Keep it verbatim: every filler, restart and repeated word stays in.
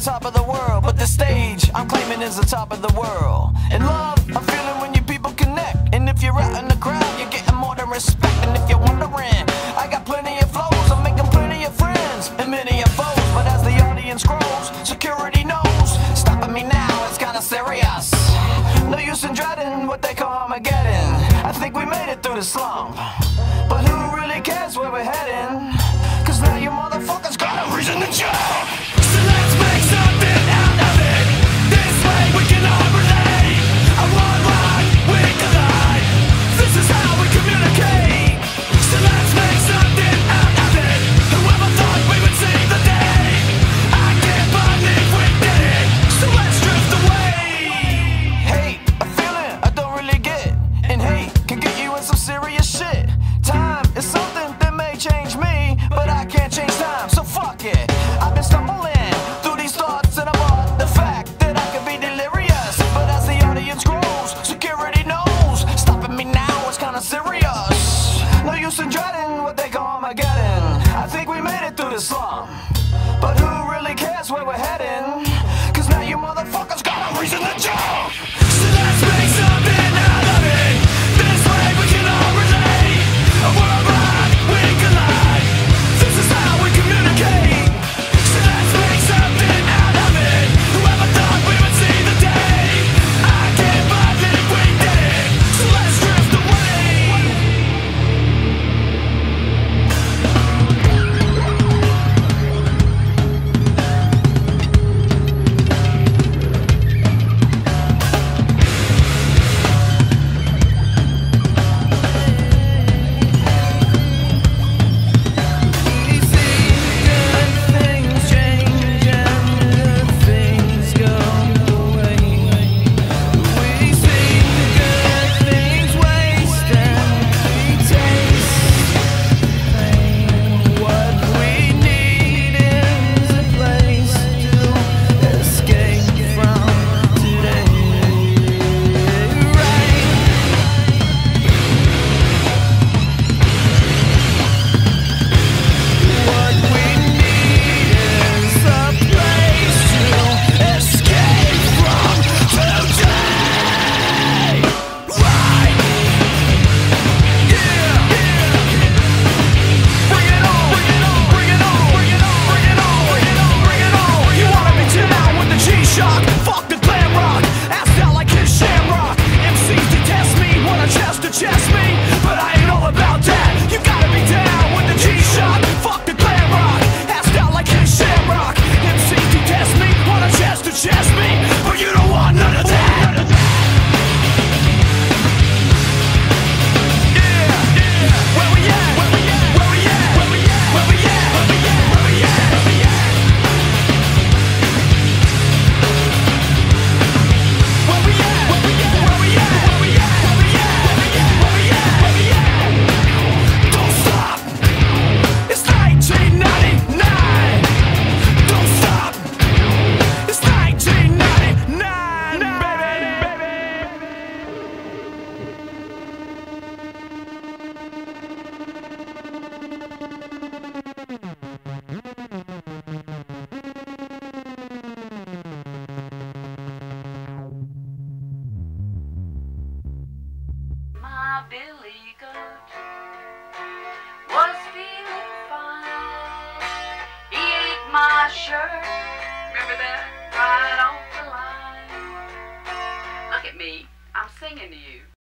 top of the world, but the stage I'm claiming is the top of the world. And love, I'm feeling when you people connect. And if you're out in the crowd, you're getting more than respect. And if you're wondering, I got plenty of flows, I'm making plenty of friends and many of foes. But as the audience grows, security knows, stopping me now is kinda serious. No use in dreading what they call Armageddon. I think we made it through the slump, but who really cares where we're heading? Cause now you motherfuckers got a reason to jump. So let's make something out of it. This way we can all relate. A worldwide we collide. This is how we communicate. So let's make something out of it. Whoever thought we would see the day? I can't believe we did it. So let's drift away. Hate, a feeling I don't really get. And hate can get you in some serious shit. Time is something that may change me, but I can't change time, so fuck it. I've been stumbling through these thoughts and about the fact that I could be delirious. But as the audience grows, security knows, stopping me now is kinda serious. No use in dreading what they call Armageddon. I think we made it through the slum, but who really cares where we're heading? Cause now you motherfuckers got a reason to jump. So let's make something out of it. This way we can all relate. A worldwide we collide. This is how we communicate. So let's make something out of it. Whoever thought we would see the day? I can't believe we did it. So let's drift away. My Billy Goat was feeling fine. He ate my shirt, remember that? Right off the line. Look at me, I'm singing to you.